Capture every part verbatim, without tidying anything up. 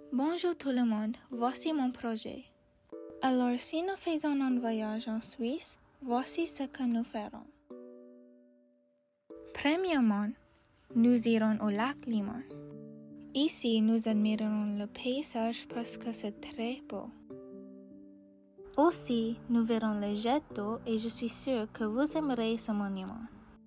Bonjour tout le monde, voici mon projet. Alors si nous faisons un voyage en Suisse, voici ce que nous ferons. Premièrement, nous irons au lac Léman. Ici, nous admirerons le paysage parce que c'est très beau. Aussi, nous verrons les jets d'eau et je suis sûre que vous aimerez ce monument.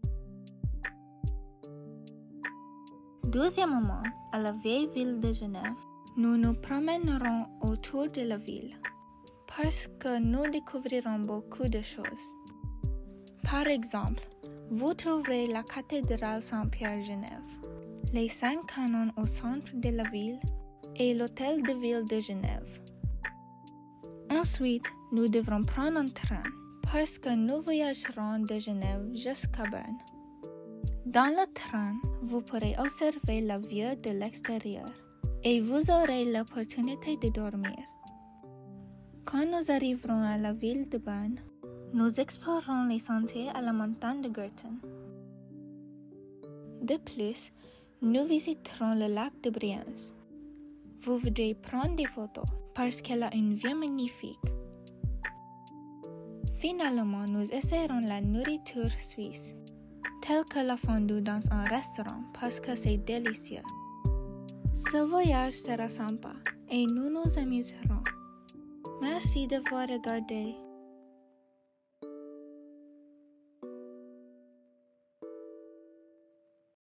Deuxièmement, à la vieille ville de Genève, nous nous promènerons autour de la ville parce que nous découvrirons beaucoup de choses. Par exemple, vous trouverez la cathédrale Saint-Pierre-Genève, les cinq canons au centre de la ville et l'hôtel de ville de Genève. Ensuite, nous devrons prendre un train parce que nous voyagerons de Genève jusqu'à Berne. Dans le train, vous pourrez observer la vue de l'extérieur et vous aurez l'opportunité de dormir. Quand nous arriverons à la ville de Berne, nous explorerons les sentiers à la montagne de Gurten. De plus, nous visiterons le lac de Brienz. Vous voudrez prendre des photos parce qu'elle a une vue magnifique. Finalement, nous essaierons la nourriture suisse, telle que la fondue dans un restaurant parce que c'est délicieux. Ce voyage sera sympa et nous nous amuserons. Merci d'avoir regardé.